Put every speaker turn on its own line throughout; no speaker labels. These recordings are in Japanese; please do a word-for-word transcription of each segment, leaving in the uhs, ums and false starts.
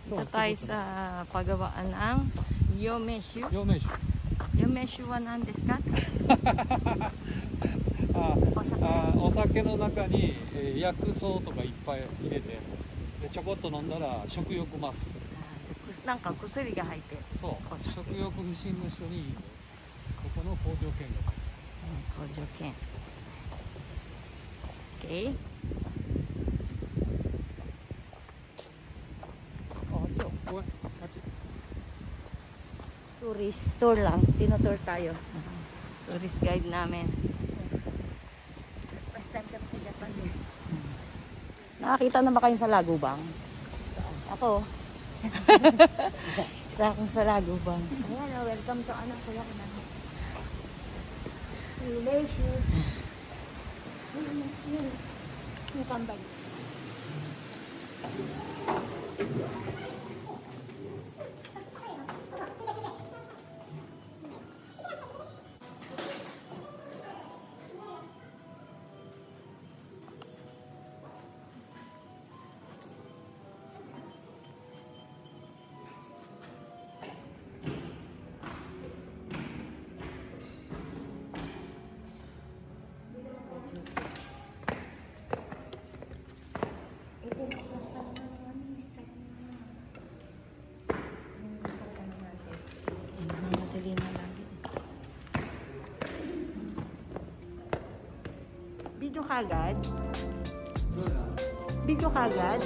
Ito tayo sa paggawaan ng Yomeshu.
Yomeshu.
Yomeshu wa nan desu ka?
あ
お酒。
あ、お酒の中に、えー、薬草とかいっぱい入れて、でちょこっと飲んだら食欲増す。
なんか薬が入ってる。
そう。食欲不振の人にいいの。ここの工場見学。
工場見。OK。Tourist tour lang, tinotour tayo. Tourist guide namin. First time kami sa Japan eh. Nakakita na ba kayo sa Lagubang? Ako. Isa akong sa Lagubang. Ayan, welcome to ano, kuya ko na. Relations. Yung kambal. Video kagad? Video kagad?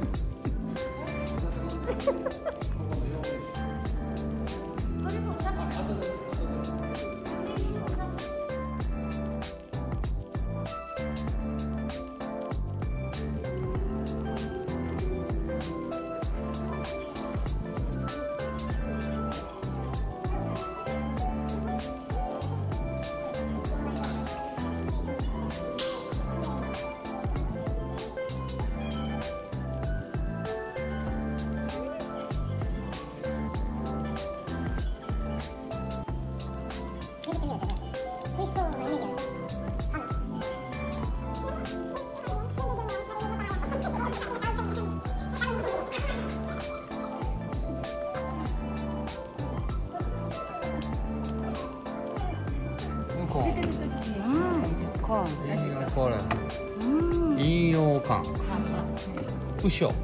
これ陰陽館うしょ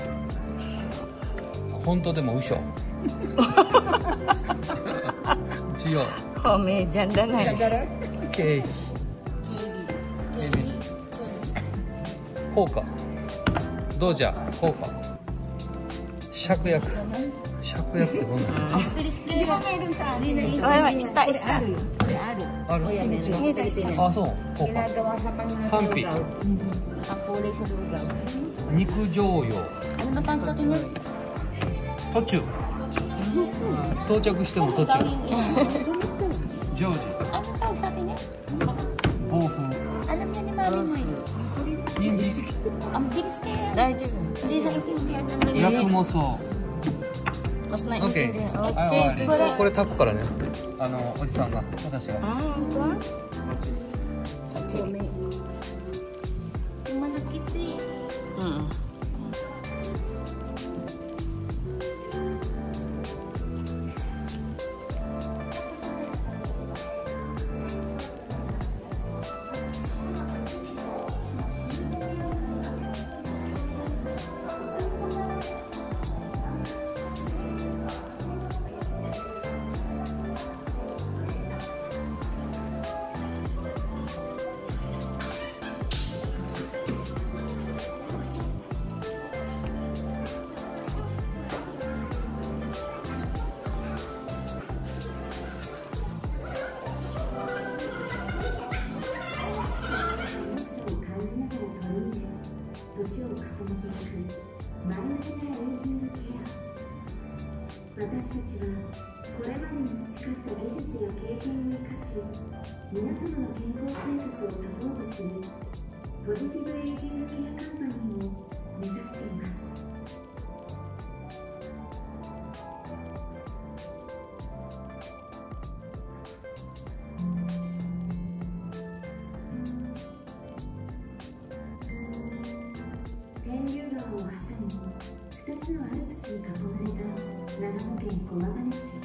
本当でもうしょ一応
コメじゃんだな
経費経備効果どうじゃ効果芍薬芍薬ってこんなの
あ、下下
あるあ、そう効果ハンピ肉常用途中到着しても途中常時暴風人参
大丈夫
薬もそう
Mas
OK
naiintindihan.
これ炊くからねあのおじさんが私が
Ah, ito? Mm.
私たちはこれまでに培った技術や経験を生かし、皆様の健康生活をサポートするポジティブエイジングケアカンパニーを目指しています。天竜川を挟みふたつのアルプスに囲まれた長野県駒ヶ根市。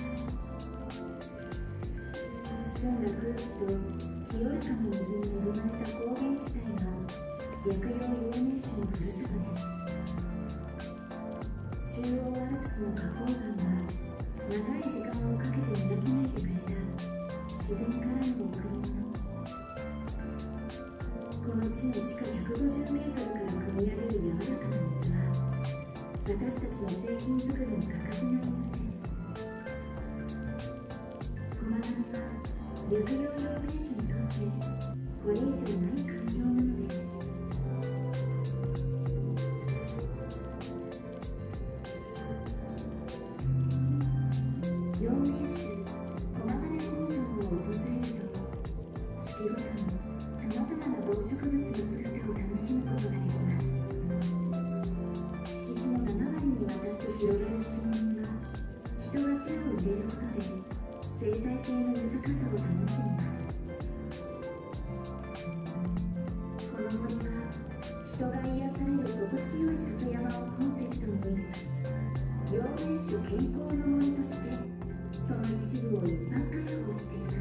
澄んだ空気と清らかな水に恵まれた高原地帯が薬用養命酒のふるさとです。中央アルプスの花崗岩が長い時間をかけて磨き抜いてくれた自然からの贈り物。この地の地下ひゃくごじゅうメートルから汲み上げる柔らかな水は私たちの製品作りに欠かせない水です。駒ヶ根は薬用養命酒にとってこれ以上ない環境なのです。養命酒駒ヶ根工場を訪れると四季ごとにさまざまな動植物の姿を楽しむことができます。敷地のななわりにわたって広がる森林は人が手を入れることで生態系の豊かさを保っています。この森は人が癒される心地よい里山をコンセプトに養命酒健康の森としてその一部を一般開放しています。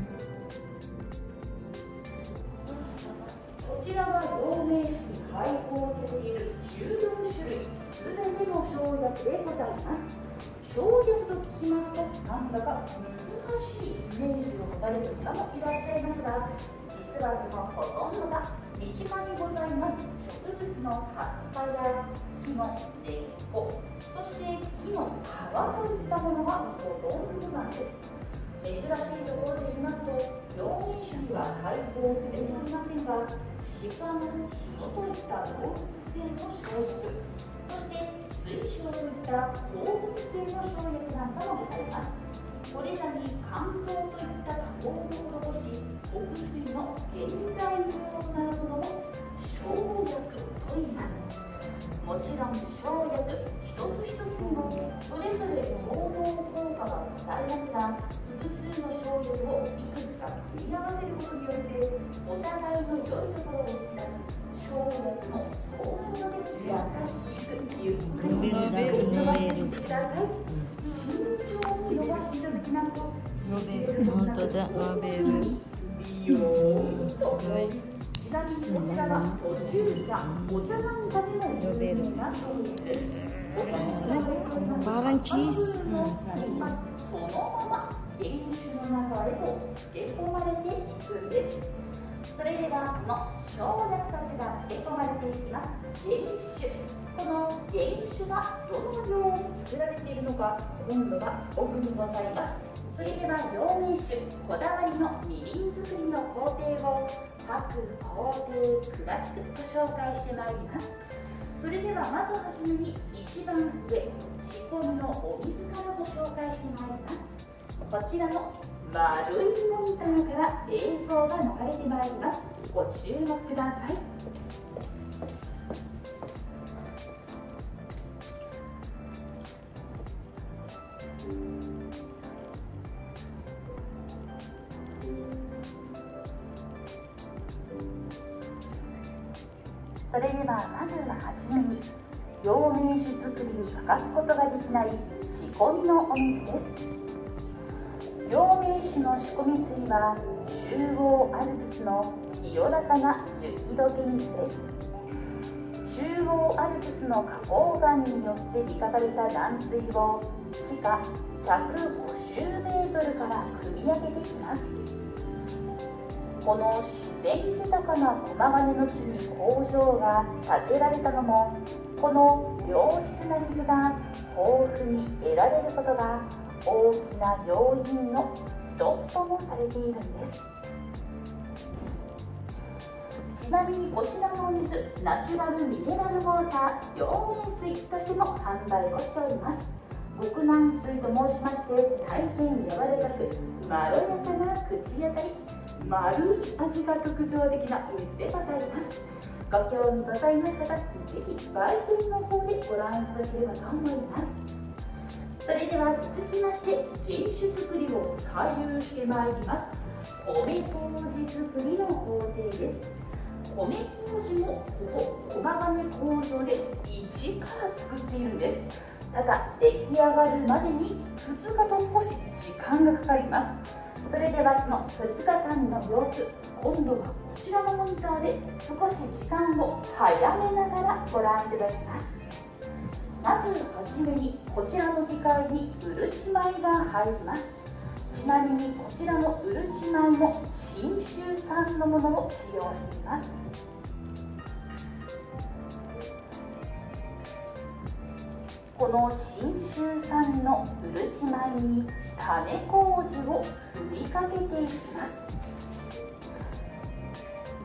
こちらは養命酒に配合されているじゅうよんしゅるいすべての生薬でございます。生薬と聞きますとなんだか難しいイメージを持たれる方もいらっしゃいますが、実はそのほとんどが身近にございます植物の葉っぱや木の根っこ、そして木の皮といったものがほとんどなんです。珍しいところで言いますと、養命酒には配合されておりませんが、鹿の角といった動物性の生薬、そして水晶といった鉱物性の生薬なんかもございます。これらに乾燥といった加工を施し、お薬の原材料となるものを生薬と言います。もちろん生薬一つ一つにもそれぞれ行動効果がございますが、複数の生薬をいくつか組み合わせることによってお互いの良いところを引き出す生薬の総称で優しくゆっくり伸ばしてください。慎重に伸ばしていただきますと
本当だ、伸びる。
美容すごい。ちなみにこちらはお中茶、お茶なんかでも有名な商品です。
Parang cheese.
そのまま原酒の中へと漬け込まれていくんです。それではこの生薬たちが漬け込まれていきます。原酒、この原酒がどのように作られているのか、今度は奥にございます。それでは養命酒こだわりのみりん作りの工程を各工程詳しくご紹介してまいります。それではまずはじめに一番上、仕込みのお水からご紹介してまいります。こちらの丸いモニターから映像が流れてまいります。ご注目ください。それではまずははじめに養命酒作りに欠かすことができない仕込みのお水です。養命酒の仕込み水は中央アルプスの清らかな雪解け水です。中央アルプスの花崗岩によって磨かれた軟水を地下ひゃくごじゅうメートルから汲み上げてきます。この自然豊かな駒ヶ根の地に工場が建てられたのも、この良質な水が豊富に得られることが大きな要因の一つともされているんです。ちなみにこちらのお水、ナチュラルミネラルウォーター養命水としても販売をしております。極軟水と申しまして、大変柔らかくまろやかな口当たり、丸い味が特徴的なお水でございます。ご興味ございましたら、ぜひ売店の方でご覧いただければと思います。それでは続きまして、原酒作りを左右してまいります。米麹作りの工程です。米麹もここ駒ヶ根工場で一から作っているんです。 ただ出来上がるまでにふつかと少し時間がかかります。それではそのふつかかんの様子、今度はこちらのモニターで少し時間を早めながらご覧いただきます。まずはじめにこちらの機械にうるち米が入ります。ちなみにこちらのうるち米も信州産のものを使用しています。この信州産のうるち米に種麹を振りかけていきます。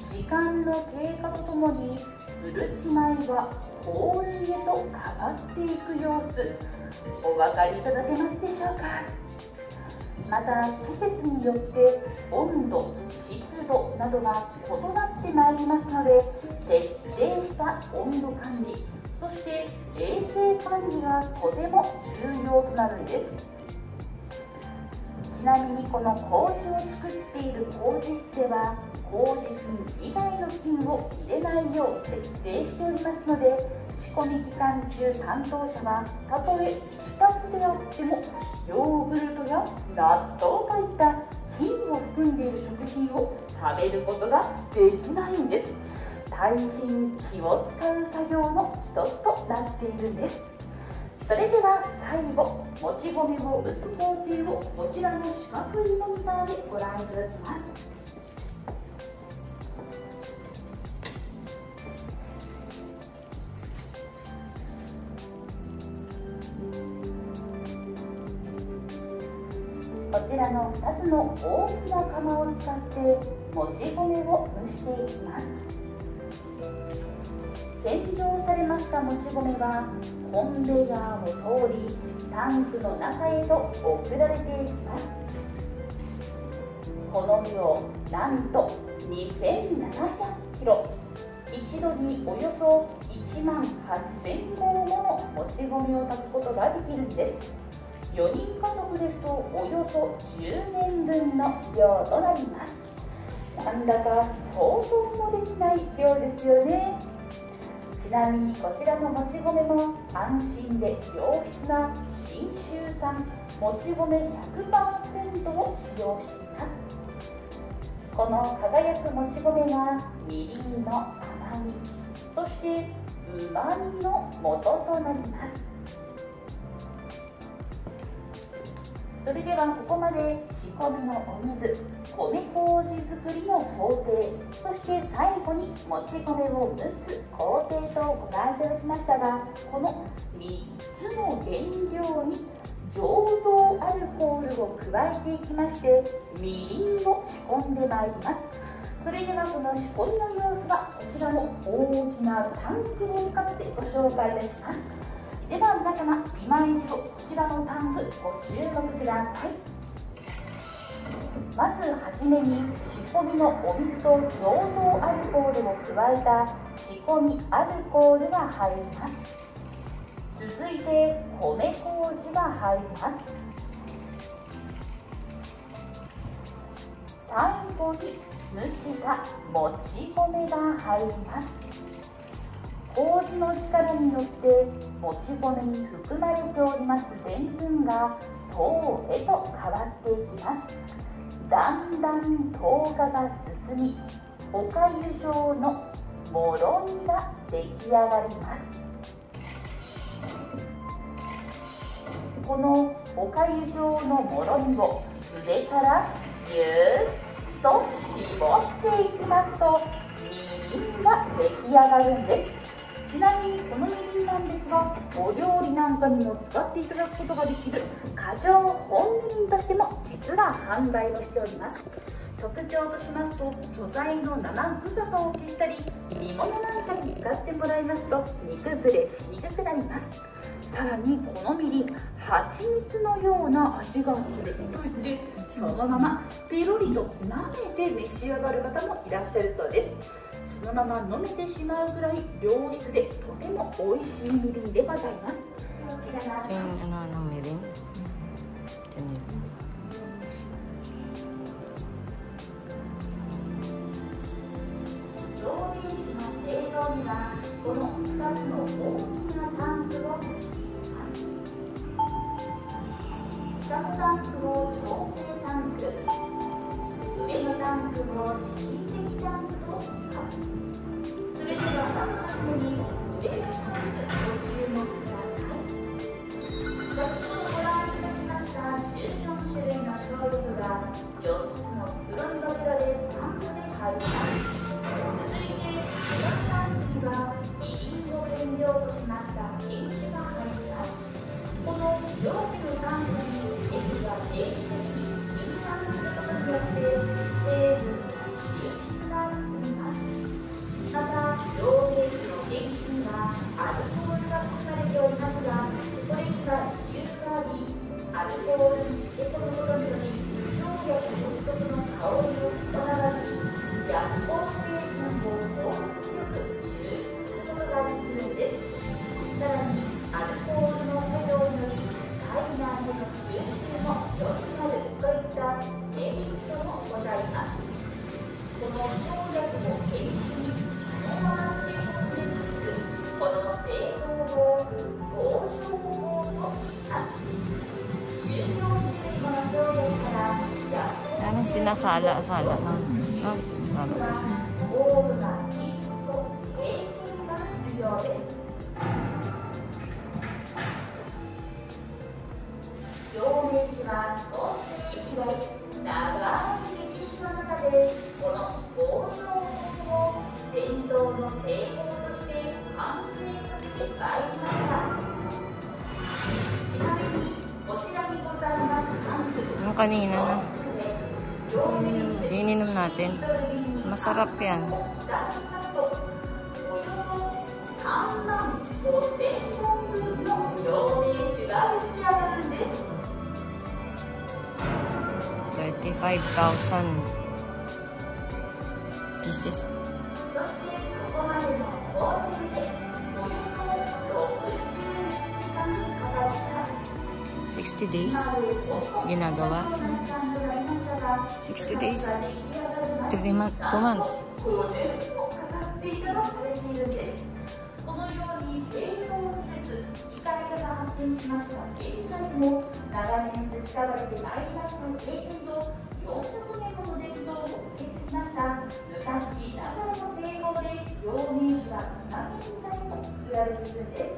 時間の経過とともにうるち米は麹へと変わっていく様子、お分かりいただけますでしょうか。また季節によって温度、湿度などが異なってまいりますので、徹底した温度管理、そして衛生管理がとても重要となるんです。ちなみにこの麹を作っている麹室では麹菌以外の菌を入れないよう徹底しておりますので、仕込み期間中担当者はたとえ自宅であってもヨーグルトや納豆といった菌を含んでいる食品を食べることができないんです。大変気を使う作業の一つとなっているんです。それでは最後、もち米を蒸す工程をこちらの四角いモニターでご覧いただきます。こちらのふたつの大きな釜を使ってもち米を蒸していきます。洗浄されましたもち米はコンベヤーを通りタンクの中へと送られていきます。この量なんとにせんななひゃくキロ、一度におよそいちまんはっせんごうものもち米を炊くことができるんです。よにん家族ですとおよそじゅうねんぶんの量となります。なんだか想像もできない量ですよね。ちなみにこちらのもち米も安心で良質な信州産もち米 ひゃくパーセント を使用しています。この輝くもち米がみりんの甘み、そしてうまみの元となります。それではここまで仕込みのお水、米麹作りの工程、そして最後にもち米を蒸す工程とご覧いただきましたが、このみっつの原料に醸造アルコールを加えていきまして、みりんを仕込んでまいります。それではこの仕込みの様子はこちらの大きなタンクを使ってご紹介いたします。では皆様、今一度こちらのタンクご注目ください。まずはじめに仕込みのお水と醸造アルコールを加えた仕込みアルコールが入ります。続いて米麹が入ります。最後に蒸したもち米が入ります。麹の力によってもち米に含まれておりますでんぷんが糖へと変わっていきます。だんだん糖化が進み、おかゆ状のもろみが出来上がります。このおかゆ状のもろみを上からぎゅーっと絞っていきますと、みりんが出来上がるんです。ちなみにこのみりんなんですが、お料理なんかにも使っていただくことができる過剰本みりんとしても実は販売をしております。特徴としますと、素材の生臭さを消したり、煮物なんかに使ってもらいますと煮崩れしにくくなります。さらにこのみりん、蜂蜜のような味がすると言って、そのままペロリと舐めて召し上がる方もいらっしゃるそうです。そのまま飲めてしまうぐらい良質でとても美味しいみりんでございます。こちらが
Yung ano, ano, mirin? Ganyan.
造幣市の製造にはこのふたつの大きなタンクを用います。 下のタンクを調整タンク、上のタンクを親戚タンクと言います。それではまずはじめに上のタンクご注目ください。先ほどご覧いただきましたじゅうよん種類の消毒がよっつの袋に分けられタンクで入ります。続いて下のタンクにはみりんを原料としました原酒が入ります。この両手のタンクに液が定期的に分散することによって成分や抽出が進みます。また両名酒の原酒にはアルコールが書かれておりますが、これには理由があり、アルコールに漬け込むことにより生薬独特の香りを損なわず薬効成分を効率よく抽出することができるのです。さらにアルコールの作用により体内での吸収も良くなるといったメリットもございます。この生薬を原酒にそのまま製法で作るこの製法を工場法と言います。じゅうよん種類もの生薬から薬
Ano sinasala-sala na? No, sinasala kasi.
高度な技術と経験が必要です。両名酒は創世以来長い歴史の中でこの工場法を伝統の製法として完成させてまいりました。ちなみにこちらにございますタンク
Yung kanina na. Ininom natin. Masarap yan.
さんまんごせんほんぶんの両名酒が出来上がるんです。
thirty-five thousand pieces.
そしてここまでの工程でおよそろくじゅういちじかんかかります。
sixty days ginagawa. sixty days. three months. two months.
ごねんもかかっていたとされているんです。このように製造技術、機械化が発展しました現在も長年培われてまいりました経験とよんひゃくねんもの伝統を受け継ぎました昔ながらの製法で両名酒は今現在も作られているんです。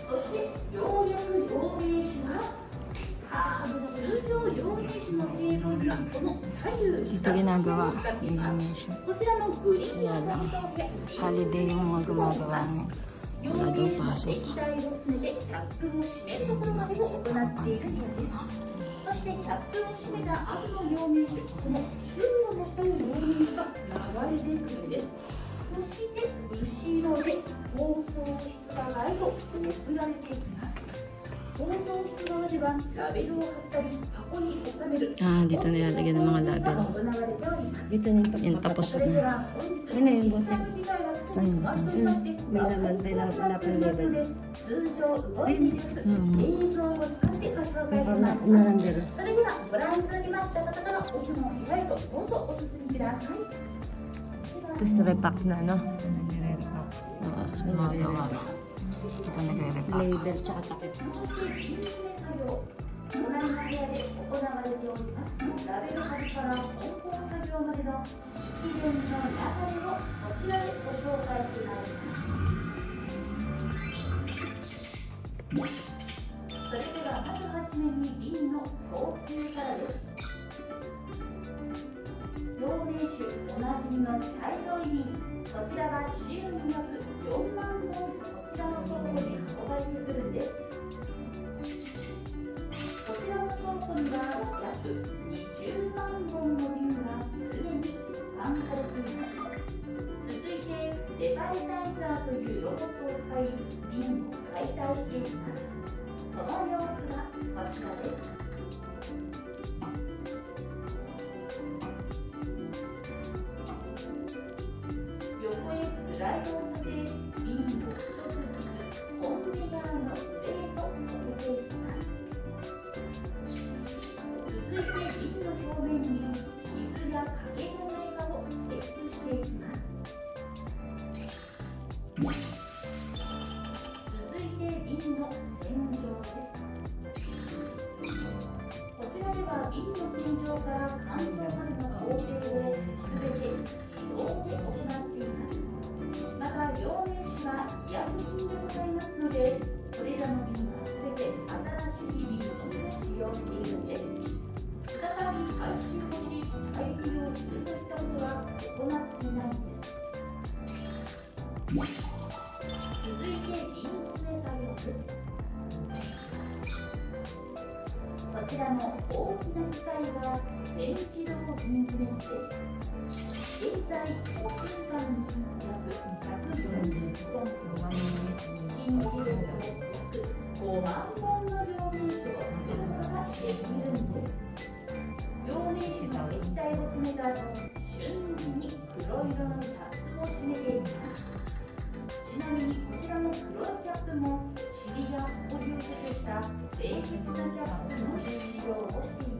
そしてようやく両名酒は通常両名酒の製造にはこの左右
Dito ginagawa yung animation.
こちらのグリーン
Kaya lang, holiday yung mga gumagawa ngayon. Wala daw pasok.
液体を詰めてキャップを閉めるところまでを行っているそうです。そしてキャップを閉めた後の両名酒、この水路の下に両名酒が流れてくるんです。そして後ろで包装室側へと送られていきます。包装室側ではラベルを貼ったり箱に収める
Ah, dito nilalagyan ng mga label.
Dito na yung
Yan, tapos na.
Ano yung bote?
Saan yung button?
Hmm, may naman, may naman, wala pang label.
Ayun.
Hmm.
may pang umarandero.
それではご覧いただきました方から奥の部屋へとどうぞお進みください。
Ito sa repack na, no?
Ito nagre-repack. Oo, gumagawa. Ito nagre-repack.
Label tsaka takip.
隣の部屋で行われておりますラベル貼りから梱包作業までの一連の流れをこちらでご紹介してまいります。それではまずはじめに瓶の投球からです。両名酒おなじみの茶色い瓶、こちらは週に約よんまんぼんこちらの倉庫に運ばれてくるんです。こちらの倉庫には約にじゅうまんぼんの瓶が常に保管されています。続いてデバイタイザーというロボットを使い瓶を解体していきます。その様子がこちらです。横へスライドをさせ瓶を一つずつコンベヤーの上へと乗せていきます。続いて瓶の表面に傷や影のないかをチェックしていきます。続いて瓶の洗浄です。 しているんです。再び回収をし再利用するといったことは行っていないんです。続いて瓶詰め作業です。こちらの大きな機械が全自動瓶詰め機です。現在ごふんかんに約ひゃくよんじゅっトン、いちにちで約ごまんぼんの両面酒を作ることができるんです。両面酒の液体を詰めた後、瞬時に黒色のキャップを閉めています。ちなみにこちらの黒いキャップも塵や埃をつけた清潔なキャップの使用をしています。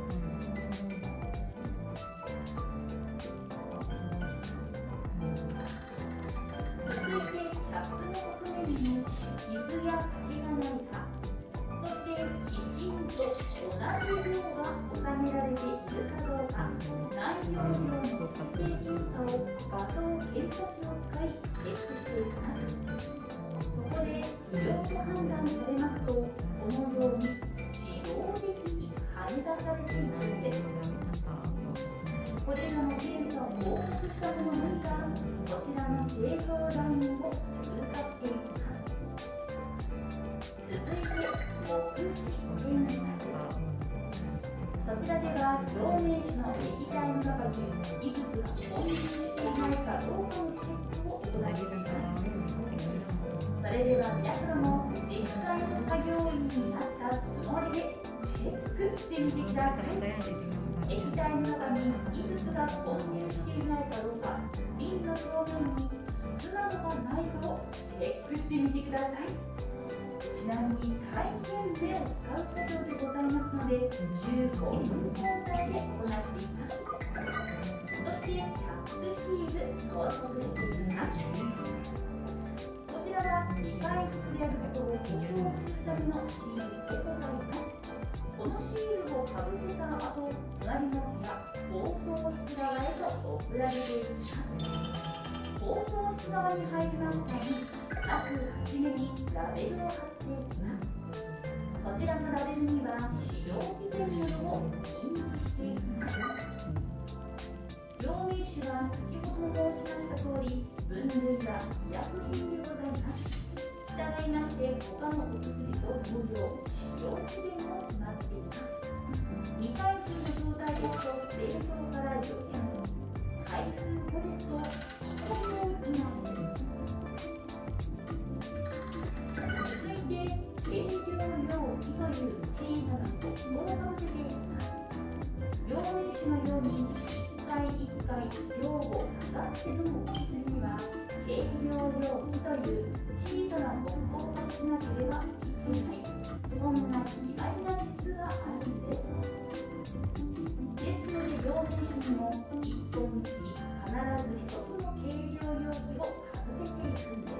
続いてキャップの側面に傷や欠けがないか、そしてきちんと同じ量が収められているかどうか、内容量の適正検査を画像検査機を使いチェックしていきます。そこで不良と判断されますと、このように自動的に貼り出されていくんです。これらの検査を合格したもののみがこちらの製造ラインを通過していきます。続いて目視検査です。こちらでは両面酒の液体の中に異物が混入していないかどうかのチェックを行います。それでは皆さんも実際の作業員になったつもりでチェックしてみてください。液体の中に異物が混入していないかどうか、瓶の表面に傷などがないかをチェックしてみてください。ちなみに大変目を使う作業でございますので、じゅうごふん交代で行っています。そしてキャップシール装着していきます。こちらは機械服であることを保証するためのシールでございます。このシールをかぶせた後、隣の部屋、包装室側へと送られていきます。包装室側に入りましたに、まずはじめにラベルを貼っていきます。こちらのラベルには使用期限などを印字していきます。両面酒は先ほど申しました通り、分類は医薬品でございます。従いまして、他のお薬と同様、使用期限も決まっています。未開封の状態ですと製造からよねん、開封後ですといちねん以内です。続いて、計量容器という小さなコップをかぶせていきます。両面酒のようにいっかいいっかい量を測ってのお薬には、計量容器という小さなコップをかぶせなければいけない、そんな決まりな質があるんです。ですので、両面酒にもいっぽんにつき必ずひとつの計量容器をかぶせていくんです。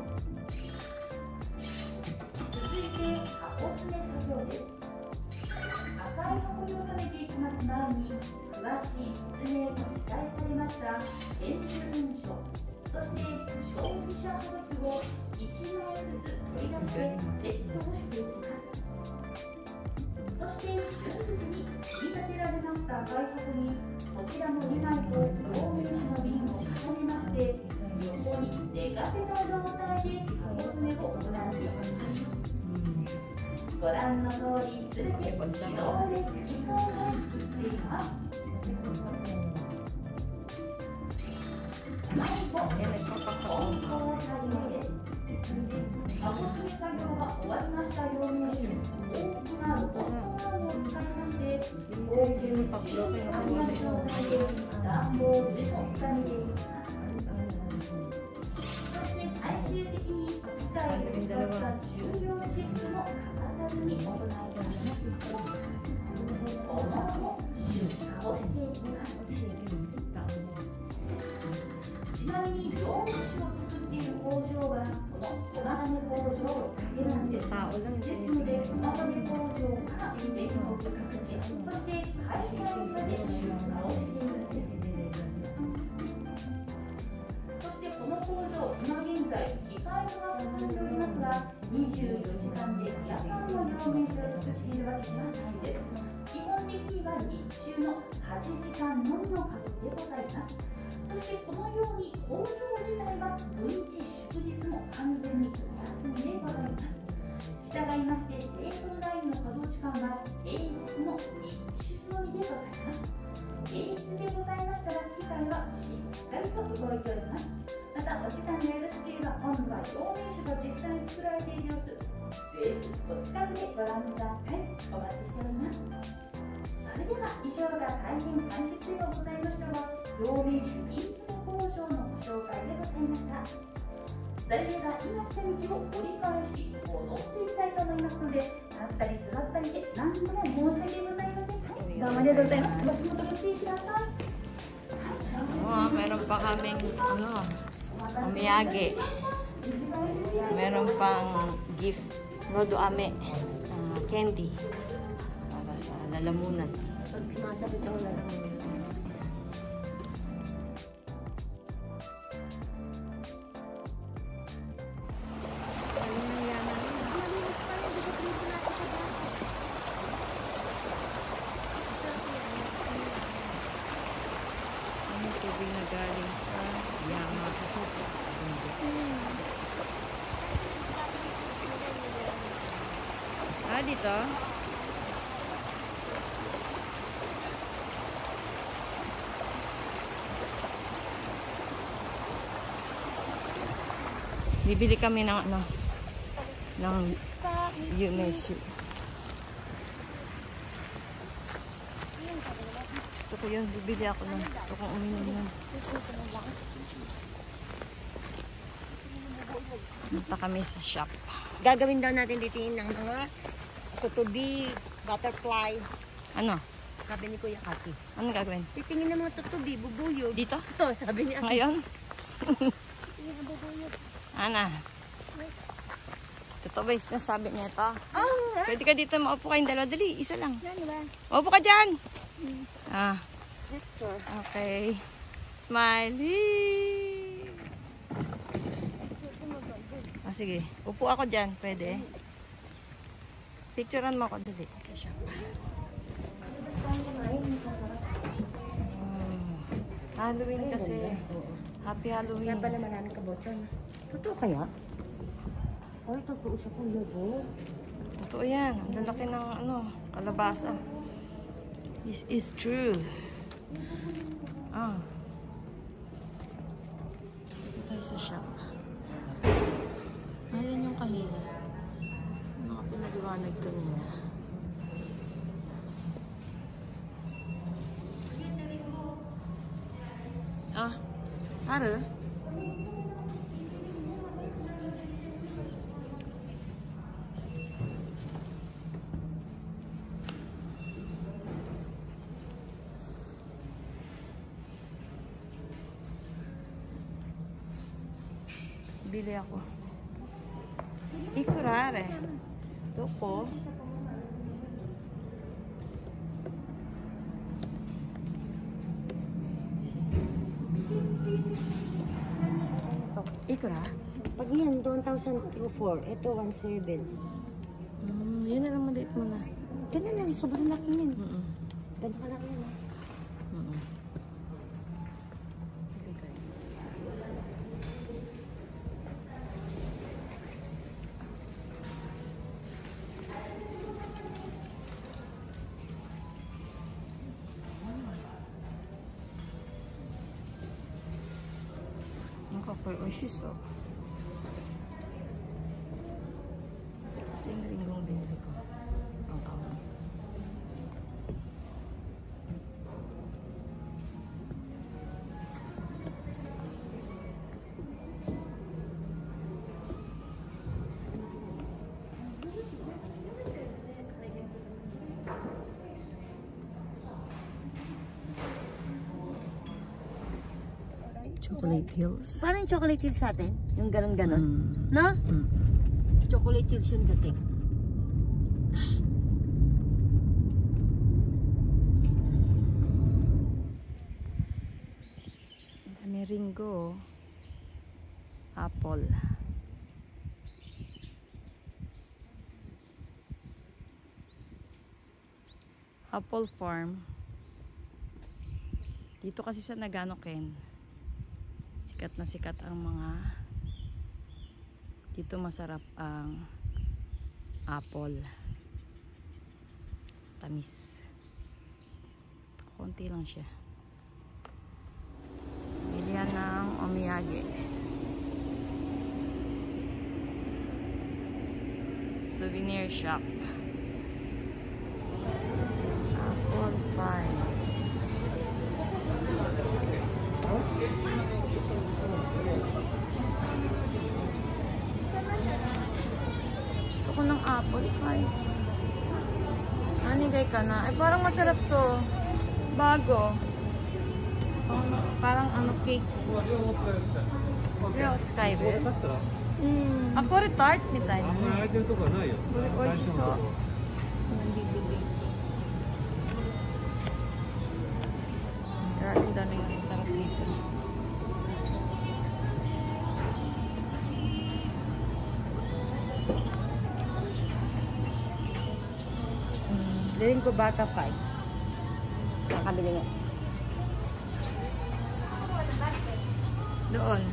続いて、箱詰め作業です。赤い箱に収めていきます前に、詳しい説明が記載されました添付文書、そして消費者はがきをいちまいずつ取り出してセットをしていきます。そして瞬時に組み立てられました赤い箱にこちらのにまいと両面酒の瓶を重ねまして、横に寝かせた状態で箱詰めを行っていきます。ご覧の通り、すべて自動で機械が作っています。最後、梱包作業です。箱詰め作業が終わりました両面酒、大きなロボットアームを使いまして、高級じゅうにありの状態で段ボールでも収めていきます。そして最終的に機械を使った重量チェックも欠かさずに行います。その後、出荷をしていきます。ちなみに両面酒を作っている工場はこの駒ヶ根工場だけなんです。ですので、駒ヶ根工場から全国各地、そして海外まで出荷をしているんです。そしてこの工場、今現在機械化が進んでおりますが、にじゅうよじかんで夜間の両面練習をしているわけではないんです。基本的には日中のはちじかんのみの稼働でございます。そしてこのように工場自体は土日祝日も完全にお休みでございます。従いまして製造ラインの稼働時間は平日の日中のみでございます。平日でございましたら機械はしっかりと動いております。またお時間がよろしければ今度は陽明酒が実際に作られている様子、ぜひお近くでご覧ください。お待ちしております。それでは以上が大変簡潔ではございましたが、陽明酒瓶詰工場のご紹介でございました。それでは今来た道を折り返し戻っていきたいと思いますので、立ったり座ったりで何度も申し訳ございません。はい、どうもありがとうございます。お待ちください。
Oh, meron pa kaming ano, omiyage. Meron pang gift, nodo ame, uh, candy para sa lalamunan. Pag sumasabit ang lalamunan. Tubig na galing sa Yamaha. Ah, dito? Bibili kami ng ano, ng Yuneshu. Gusto ko yun, bibili ako nun. Gusto kong uminom nun. Punta kami sa shop.
Gagawin daw natin dito yung ng mga tutubi, butterfly.
Ano?
Sabi ni Kuya Kati.
Ano gagawin?
Titingin ng mga tutubi, bubuyog.
Dito?
Ito, sabi niya.
Ngayon? Ana? Totoo ba yung nasabi niya ito?
Oh,
Pwede ka dito maupo kayong dalawa. Dali, isa lang. Maupo ka dyan! Ah. Okay. Smiley! Ah, sige. Upo ako dyan. Pwede. Picturean mo ako. Dali. Sa shop. Oh. Halloween kasi. Happy Halloween.
Yan pala maraming kabotson. Totoo kaya? Ay, totoo siya kung lobo.
Totoo yan. Ang lalaki ng ano, kalabasa. This is true. Ah. Dito tayo sa shop. Ayan yung kanina. Mga pinaliwanag kanina. Ah. Ara? Bili ako. Ikurare. Doko. Ikura?
Pag yan, one thousand four. Ito, one seven.
Mm, yan na lang maliit mo na.
Ganun lang, sobrang laki yun.
Mm -mm.
Ganun ka laki yun.
Mm -mm. Nakapay, oishiso. Ito yung ringgong binili ko. Isang taon. Chocolate Hills.
Parang yung chocolate hills sa atin. Yung ganon-ganon.
Mm.
No?
Mm.
Chocolate hills yung dating.
May ringo. Apple. Apple farm. Dito kasi sa Nagano, Ken, sikat na sikat ang mga, dito masarap ang apple. Tamis. Konti lang siya. Bilihan ng omiyage. Souvenir shop. Apple farm. Gusto ko ng apple pie. Nanigay ka na. Ay, parang masarap to. Bago. Parang, parang ano, cake. Yeah, it's kind of. Mm. Ah,これ tart みたいなね。これ美味しそう。Maraming daming masasarap dito.
Liling ko baka pie. Nakabili nga.
Doon.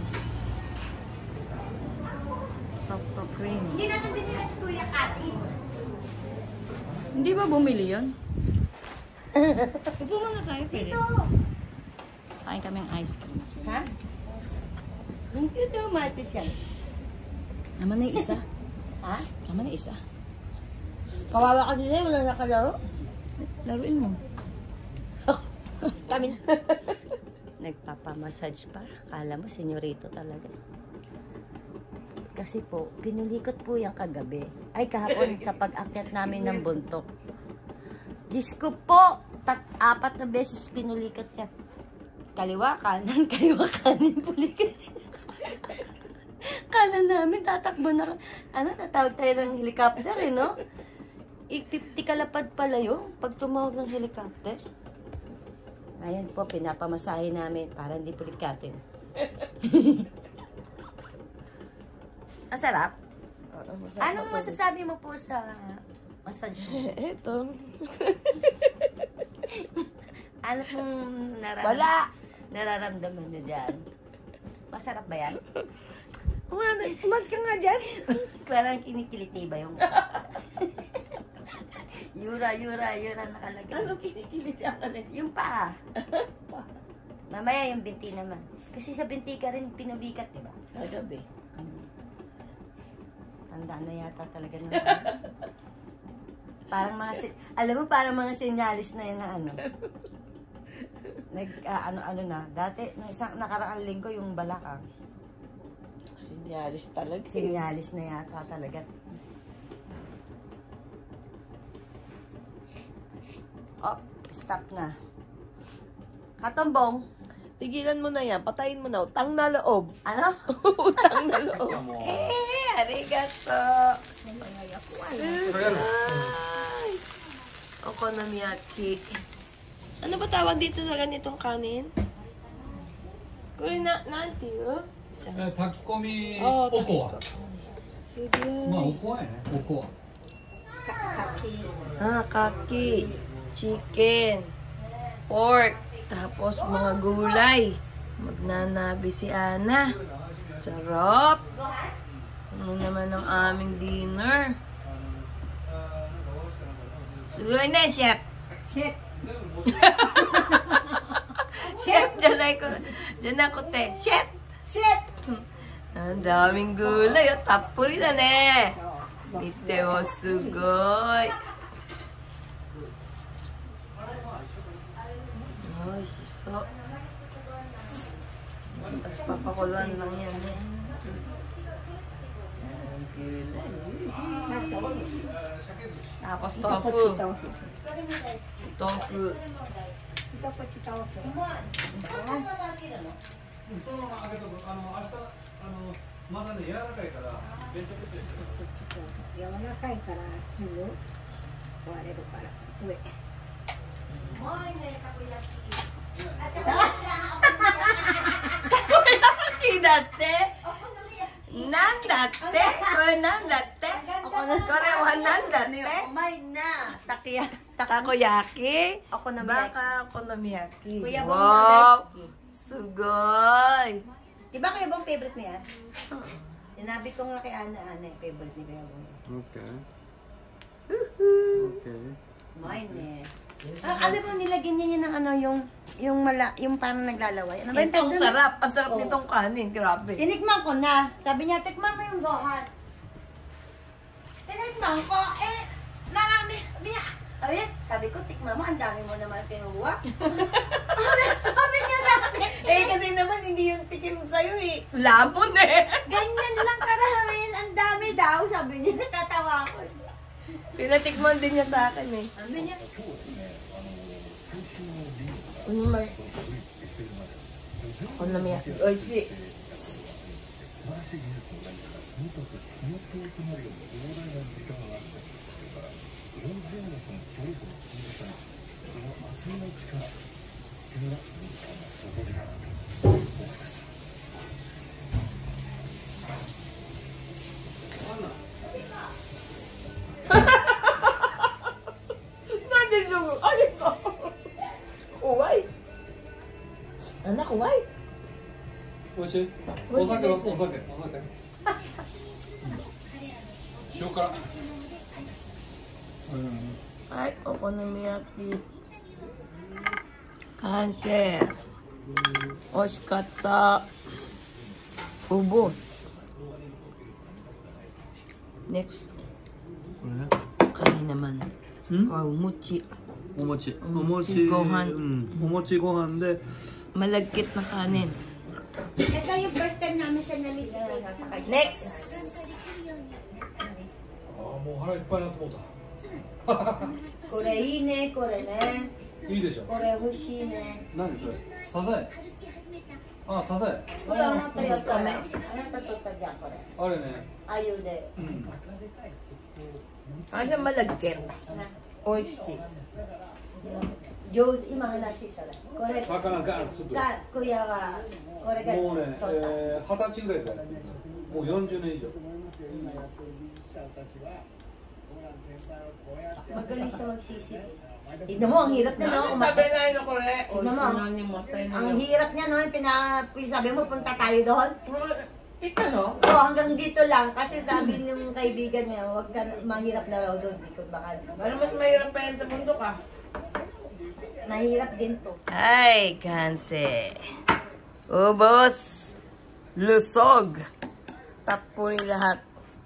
Soft cream.
Hindi natin binili si Kuya Kati.
Hindi ba bumili yun? Upo muna tayo, pwede.
Ito.
Kain kaming ice cream.
Ha? Hindi daw matis yan.
Naman na isa.
Ha?
Naman na isa.
Kawawa kasi sa'yo, wala nakalaro.
Laruin mo.
Kami na. Nagpapamassage pa. Kala mo, senyorito talaga. Kasi po, pinulikot po yung kagabi. Ay, kahapon sa pag-akyat namin ng buntok. Diyos ko po, tat apat na beses pinulikot yan. Kaliwa, kanan, kaliwa, kanin, pulikat. Kala namin, tatakbo na, ano, tatawag tayo ng helicopter, eh, no? fifty kalapad pala yung pag tumawag ng helicopter. Ngayon po, pinapamasahe namin para hindi pulikatin. Masarap? Anong masasabi mo po sa massage mo?
Eto.
Ano pong nararam
Wala!
nararamdaman nyo dyan? Masarap ba yan?
Umano, mas ka nga dyan.
Parang kinikiliti ba yung... Yura, yura, yura nakalagay.
Ano kinikilit siya ka rin?
Yung paa. Mamaya yung binti naman. Kasi sa binti ka rin pinubikat, di ba?
Kagabi.
Tanda na yata talaga naman. Parang mga, si- alam mo, parang mga senyalis na yun na ano. Nag, ah, ano-ano na. Dati, na isang nakaraang linggo yung balakang.
Sinyalis talaga.
Senyalis na yata talaga. Oh, stop na. Katombong.
Tigilan mo na yan. Patayin mo na. Utang na loob.
Ano?
Utang na loob. Eh, arigato. Ay. Okonomiyaki. Ano ba tawag dito sa ganitong kanin? Kuri na, nanti, oh?
えー炊き込み
あー
おこわ。
すごい。
まあおこわやね。おこわ。
Ah, kaki, chicken, pork, tapos mga gulay. Magnanabi si Ana. Sarap. Ano naman ang aming dinner? Sugay na, chef.
Shit.
Chef, dyan ako, dyan ako, te. Chef.
Shit.
Ang daming gulay. Oh, tapuri na ne. Ite mo, sugoi. Ay, siso. Tapos papakuluan lang yan eh. Ang gulay. Tapos tofu. Tofu.
Ito po chita ko.
まだね柔らかいからめちゃくちゃ
柔らかいからすぐ壊れるから上。
Takoyaki dati? なんだってこれなんだってこれはなんだって
お前な。たきや。
たこ焼き
お好み焼き。
バカお好み焼き
Kuya Bong
wow
daw daw.
すごい
Di ba Kuya Bong favorite mo yan? Sinabi ko nga kay Ana, Ana, favorite ni Kuya Bong.
Okay. Okay.
Mine eh. Ah, alam mo, nilagyan niya yun ng ano, yung, yung mala, yung parang naglalaway. Ano ba yung
itong
tawag doon?
sarap ang sarap
Oo.
nitong kanin grabe
Tinikman ko na. Sabi niya, tikman mo yung gohan. Tinikman ko, eh, marami. Sabi niya, sabi niya, sabi ko, tikman mo, ang dami mo naman kinuha. Sabi niya sa akin,
eh kasi naman hindi yung tikim sa'yo eh lamon eh
ganyan lang karamin, ang dami daw. Sabi niya, natatawa ko.
pinatikman din niya sa akin eh
Sabi niya,
Unimay. Unimay. Oishi. Anak, why?
美味しい。お酒はお酒、お酒。塩辛。うん。
はい、お好み焼き。完成。美味しかった。Ubos. Next.
これね。
カニnaman.
ん？
Or mochi.
お餅。お
お餅
餅
ご飯
うん。お餅ご飯で。
Malagkit na kanin.
ito yung first time namin siya nalit na nasa kay
Next.
ああ、もう腹いっぱいになってもうた。
これいいね、これね。
いいでしょ。
これ欲しいね。
何それ？サザエ。あ、サザエ。
これあなたやったね。あなた取ったじゃん、これ。
あれね。
あゆで。
Ano siya malagkit?
な
Oyster.
上手、今話したら。これ、
魚ガンつぶ。
が、小屋は、これが
もうね、
取った。
えー、二十歳ぐらいからやってるんですよ。もう四十年以上。
Magaling siya magsisi. Tignan mo, ang hirap niya, no?
Sabi na yun ko rin.
Tignan mo. Ang hirap niya, no? Yung pina- sabi mo, punta tayo doon.
Ito, no?
Oo, hanggang dito lang. Kasi sabi ng kaibigan niya, huwag ka, mahirap na raw doon. Ikot baka.
Ano mas mahirap pa yan sa bundok, ah?
Mahirap din to.
Ay, kanse. Ubos. Lusog. Tapuri lahat.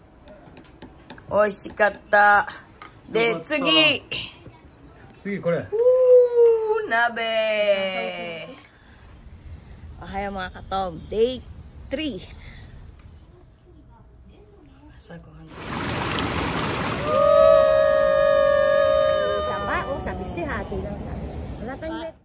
Oishikatta. De, tsugi.
次これ。
Woo, nabe. Ohayo mga katob. Day three. Saguhan.
Tama, oh, sabi si hati lang. Wala tayong